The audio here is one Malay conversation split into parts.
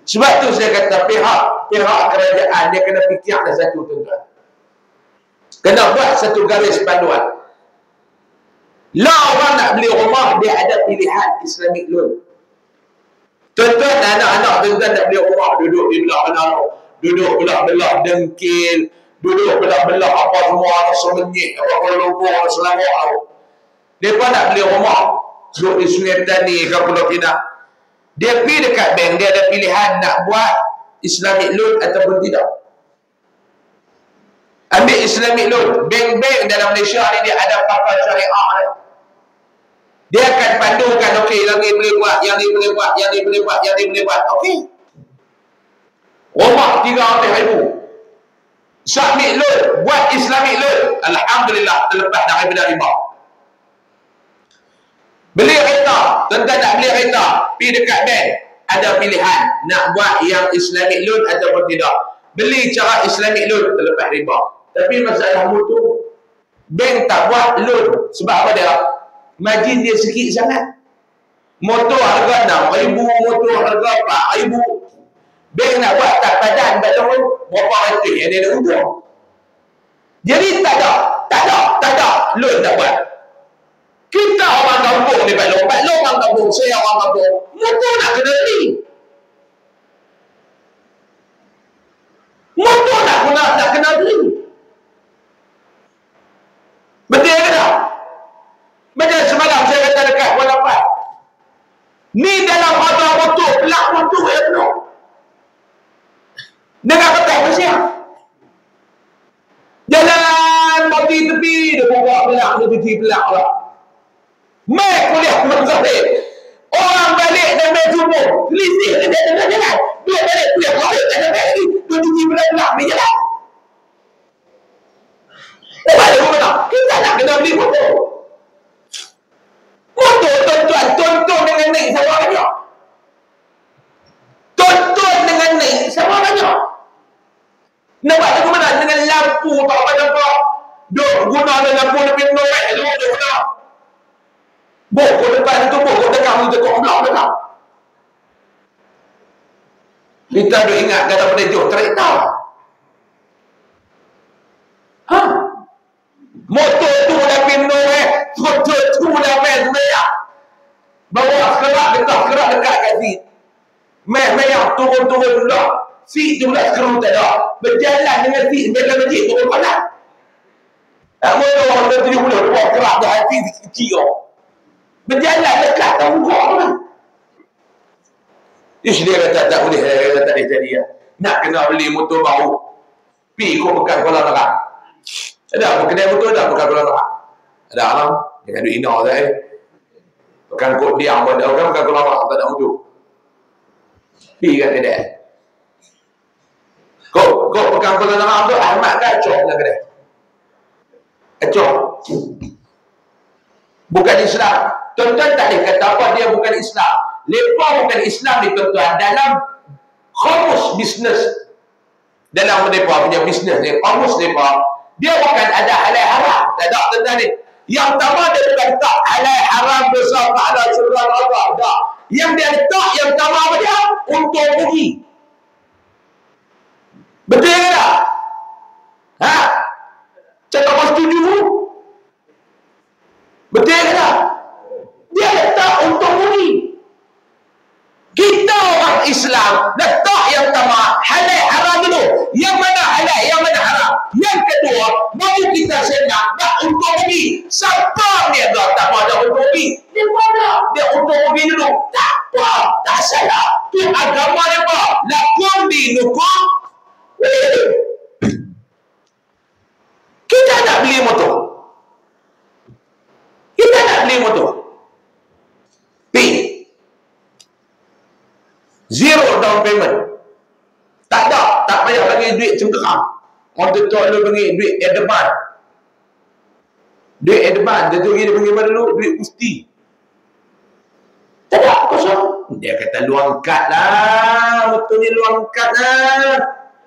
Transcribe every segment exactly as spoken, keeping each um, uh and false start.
Sebab tu saya kata pihak pihak kerajaan dia kena fikir ada satu tuan-tuan. Kena buat satu garis panduan. Lah orang nak beli rumah, dia ada pilihan Islamic loan. Tuan-tuan, anak-anak tuan-tuan nak beli rumah, duduk di belah mana, duduk belah-belah dengkil, duduk belah-belah apa semua, semenyik, apa Kuala Lumpur, Selangor. Mereka nak beli rumah, duduk di Sungai Petani ke Pulau Pinang. Dia pergi dekat bank, dia ada pilihan nak buat Islamic loan ataupun tidak. Ambil Islamic loan. Bank-bank dalam Malaysia ni dia ada pakar syariah ni. Dia akan pandukan, okey, yang ni boleh buat, yang ni boleh buat, yang ni boleh buat, yang ni boleh buat. Okey. Rumah tiga ratus ribu. Submit loan, buat Islamic loan. Alhamdulillah, terlepas daripada riba. Beli kereta, tuan-tuan nak beli kereta, pergi dekat bank, ada pilihan nak buat yang Islamic loan ataupun tidak. Beli cara Islamic loan, terlepas riba. Tapi masalah motor, bank tak buat loan. Sebab apa dia? Margin dia sikit sangat. Motor harga enam ribu, motor harga empat ribu. Bank nak buat tak padan, tak tahu berapa ratus yang dia nak untung. Jadi tak ada, tak ada, tak ada loan tak buat. Kita orang kampung ni Pak Long, Pak Long orang kampung, saya orang kampung, motor nak kena beli. Motor nak kena, nak kena beli. Betul ke tak? Macam semalam saya kata dekat Kuala Lumpur. Ni dalam harga motor, pelak motor yang penuh. Dengar kata apa siap? Jalan mati tepi, dia buka pelak, dia cuci pelak lah. Mai kuliah mazahir. Orang balik dan main subuh. Selisih dia tengah jalan. Dia balik kuliah mazahir tak ada lagi. Dia cuci pelak-pelak di jalan. Oh, balik rumah tak? Kita nak kena beli motor. Motor tuan-tuan, tonton dengan naik sama banyak. Tonton dengan naik sama banyak. Nampak tu ke mana? Dengan lampu tak apa-apa. Duk guna lampu lebih norek. Duk guna. Bokok depan itu, bokok dekat itu, bokok belakang dekat. Kita dah ingat kata pada jauh kereta. Ha? Motor tu dah pindah eh. Motor tu dah main semayang. Bawa sekerak dekat, sekerak dekat kat seat. Main semayang, turun-turun pula. Seat tu pula sekeru tak ada. Berjalan dengan seat, berjalan masjid, turun panas. Tak motor orang dah tujuh puluh, bawa sekerak dah hati kecil. Berjalan dekat tak buka kan. Ish dia kata tak boleh, dia kata tak boleh jadi ya. Nak kena beli motor baru. Pi ikut pekan Kuala Lumpur. Ada kedai motor dah pekan Kuala Lumpur. Ada alam dengan duit ina saya. Pekan kod diam pun ada kan pekan Kuala Lumpur tak ada motor. Pi kat kedai. Kok kok pekan Kuala Lumpur tu Ahmad kacau lah kedai. Kacau. Bukan Islam. Tuan-tuan tak boleh kata apa dia bukan Islam. Lepas bukan Islam ni tuan-tuan dalam kamus bisnes. Dalam mereka punya bisnes ni, kamus mereka, dia bukan ada halal haram. Tak ada tuan-tuan ni. Yang pertama dia bukan tak halal haram besar tak ada surga neraka. Tak. Yang dia letak yang pertama apa dia? Untung rugi. Betul ke tak? Ha? Cakap apa setuju? Betul ke tak? Dia letak untung rugi. Kita orang Islam letak yang pertama halal haram dulu. Yang mana halal, yang mana haram. Yang kedua, mau kita senang nak untung rugi. Siapa dia tak mau ada untung rugi? Dia mana? Dia untung rugi dulu. Tak apa, tak salah. Itu agama dia apa? Lakum dinukum. Kita nak beli motor. Kita nak beli motor. P. Zero down payment. Tak ada. Tak payah bagi duit cengkeram. Orang tu tu lu bagi duit advance. Duit advance. Dia tu dia bagi mana dulu? Duit mesti. Tak ada. Kosong. Dia kata lu angkat lah. Betul ni lu angkat lah.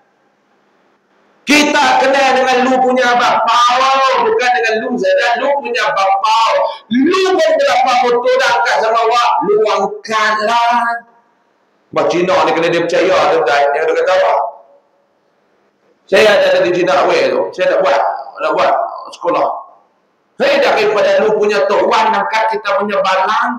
Kita kenal dengan lu punya bapau, bukan dengan lu saja. Lu punya bapau. Lu pun berapa motor dah angkat sama awak. Lu angkatlah. Mak Cina ni kena dia percaya tuan-tuan. Yang dia kata apa? Saya ada di Cina awal tu. Saya nak buat, nak buat sekolah. Saya dah daripada lu punya Tok Wan angkat kita punya balang.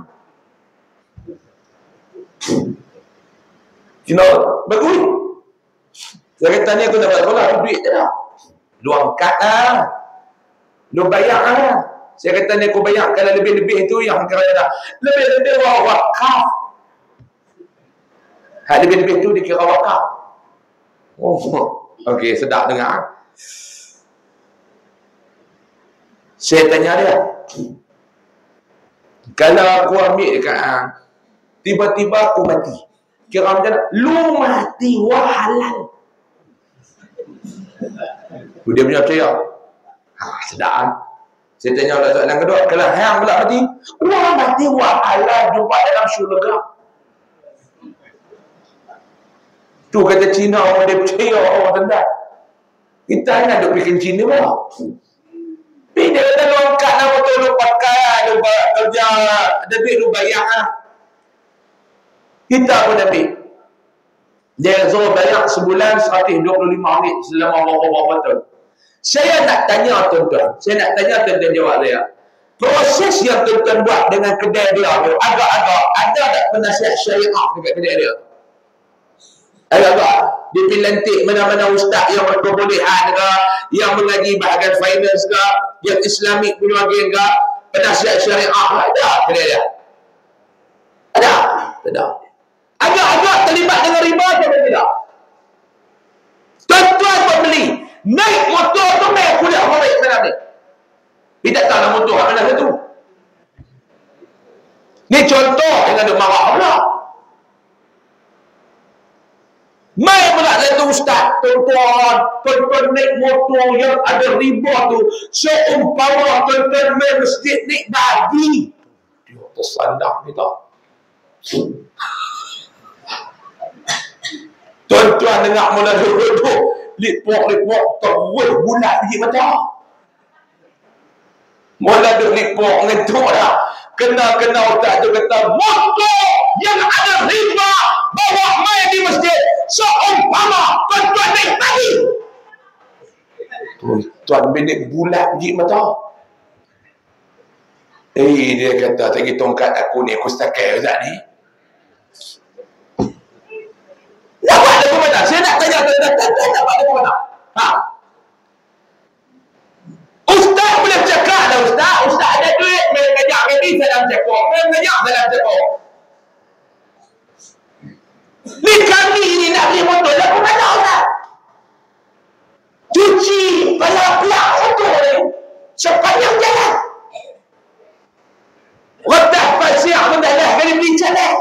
Cina, bagus. Saya kata ni aku dapat sekolah, duit je dah. Lu angkat lah. Lu bayar lah. Saya kata ni aku bayar kalau lebih-lebih tu yang kira dah. Lebih-lebih wakaf. Hal lebih-lebih tu dikira wakaf. Oh, okey, sedap dengar. Saya tanya dia, kalau aku ambil dekat hang, tiba-tiba aku mati, kira macam mana? Lu mati, wah halal. Dia punya percaya. Ha, sedap. Saya tanya pula soalan kedua, kalau hang pula mati, wah mati, wah halal, jumpa dalam syurga. Tu kata Cina, orang dia percaya, orang tendang. Kita hanya duk bikin Cina pula. Tapi dia kata lu angkat nama tu, lu pakai, lu kerja, ada duit lu bayar lah. Kita pun ambil. Dia Zul bayar sebulan seratus dua puluh lima ringgit selama beberapa tahun. Saya nak tanya tuan-tuan, saya nak tanya tuan-tuan jawab saya. Proses yang tuan-tuan buat dengan kedai dia tu, agak-agak ada tak penasihat syariah dekat kedai dia? Agak-agak dia pergi lantik mana-mana ustaz yang berkebolehan ke, yang mengaji bahagian finance ke, yang Islamik punya bahagian ke, penasihat syariah ada kedai dia? Ada? Ada. Agak-agak terlibat dengan riba atau tidak? Tuan-tuan pembeli naik motor tu naik kuliah naik mana ni? Tidak tahu lah motor mana satu. Ni contoh dengan dia marah pula. Mai pula satu ustaz, tuan-tuan, tuan-tuan naik motor yang ada riba tu, seumpama tuan-tuan main masjid naik babi. Dia tersandak kita. Tuan-tuan dengar mula duduk, lipok-lipok terus bulat biji mata. Mula duduk lipok ngetuk dah. Kena-kena ustaz tu kata, motor yang ada riba bawa main di masjid seumpama tuan-tuan naik tadi. Tuan-tuan bini bulat biji mata. Eh, dia kata, tadi tongkat aku ni, aku setakai ustaz ni. Nak buat lagu mana? Saya nak tanya tuan-tuan, nak buat lagu mana? Ha? Ustaz boleh cakap lah ustaz. Ustaz ada duit, main ngajak kami dalam cekok. Main ngajak dalam cekok. Ni kami ni nak beli motor lagu mana ustaz? Cuci pelak-pelak motor ni sepanjang jalan. Retak pasir pun dah dah kali beli jalan.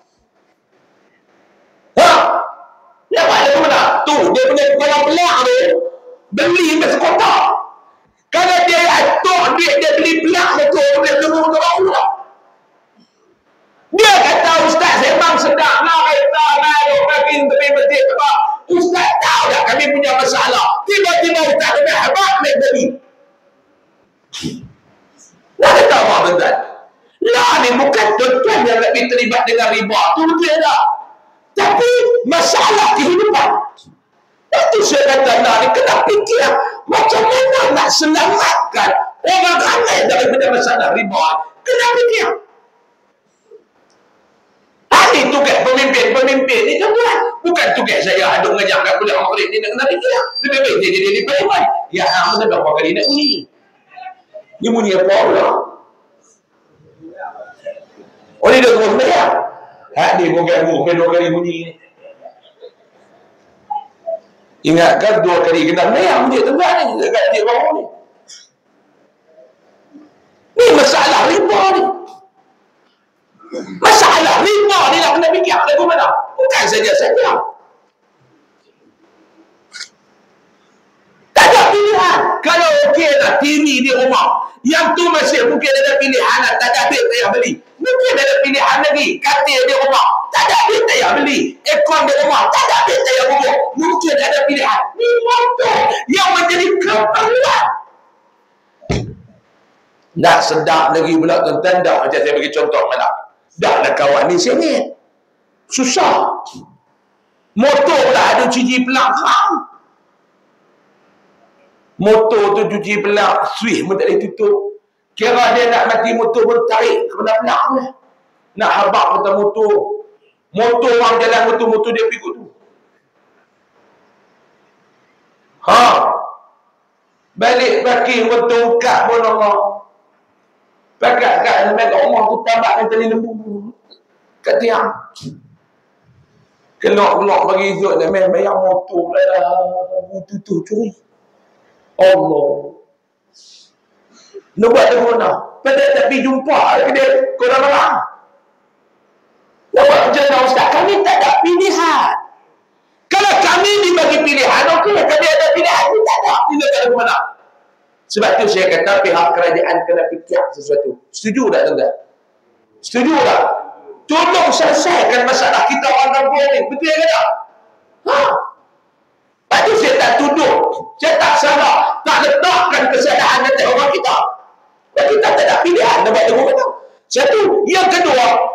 Ha? Nak buat lagu mana? Tu, dia punya pelak-pelak tu beli sampai sekotak. Kalau dia atuk duit dia beli pelak motor, dia beli motor baru lah. Dia kata ustaz memang sedap lah kita malu bagi tepi masjid apa. Ustaz tahu tak kami punya masalah. Tiba-tiba ustaz kami habak naik beli. Nak kata apa tuan-tuan? Lah ni bukan tuan-tuan yang nak terlibat dengan riba. Tu dia dah. Tapi masalah kehidupan. Itu saya kata nak ni kena fikir macam mana nak selamatkan orang ramai daripada masalah riba. Kena fikir. Ini tugas pemimpin-pemimpin ni tuan-tuan. Bukan tugas saya aduk ngajak kat kuliah maghrib ni nak kena fikir. Lebih baik dia jadi di Paiwan. Ya hang mana berapa kali nak bunyi. Ni bunyi apa pula? Oh ni dah terus bayar. Ha ni bukan bukan dua kali bunyi ni. Ingatkan dua kali kena bayar bunyi tuan-tuan ni dekat dia bawah ni. Ni masalah riba ni. Masalah riba ni nak kena fikir lagu mana? Bukan saja-saja. Tak ada pilihan. Kalau okey lah T V di rumah, yang tu masih mungkin ada pilihan lah, tak ada duit payah beli. Mungkin ada pilihan lagi, katil di rumah, tak ada duit payah beli. Aircon di rumah, tak ada duit payah bubuk. Mungkin ada pilihan. Ni motor yang menjadi keperluan. Nak sedap lagi pula tuan-tuan, dah macam saya bagi contoh malam. Dah lah kawan ni sengit. Susah. Motor lah ada cuci pelak haram. Motor tu cuci pelak, switch pun tak boleh tutup. Kira dia nak mati motor pun tarik ke pelak tu. Nak habak kata motor. Motor orang jalan motor-motor dia pergi tu. Ha. Balik parking motor kat pun Allah. Pakat kat sampai kat rumah tu tabak dengan tali lembu. Kat tiang. Kelok-kelok bagi izut nak main bayar motor pula dah. Motor tu curi. Allah. Nak buat dia mana? Pada tak pergi jumpa dia. Kau dah marah. Nak buat macam mana Ustaz? Kami tak ada pilihan. Kalau kami dibagi pilihan, okey, kami ada pilihan. Kami tak ada. Kita tak ada ke mana? Sebab tu saya kata pihak kerajaan kena fikir sesuatu. Setuju tak tuan-tuan? Setuju tak? Tolong selesaikan masalah kita orang kampung ni. Betul ke tak? Ha? Lepas tu saya tak tuduh. Saya tak salah. Tak letakkan kesalahan atas orang kita. Dan kita tak ada pilihan nak buat dengan mana. Satu. Yang kedua,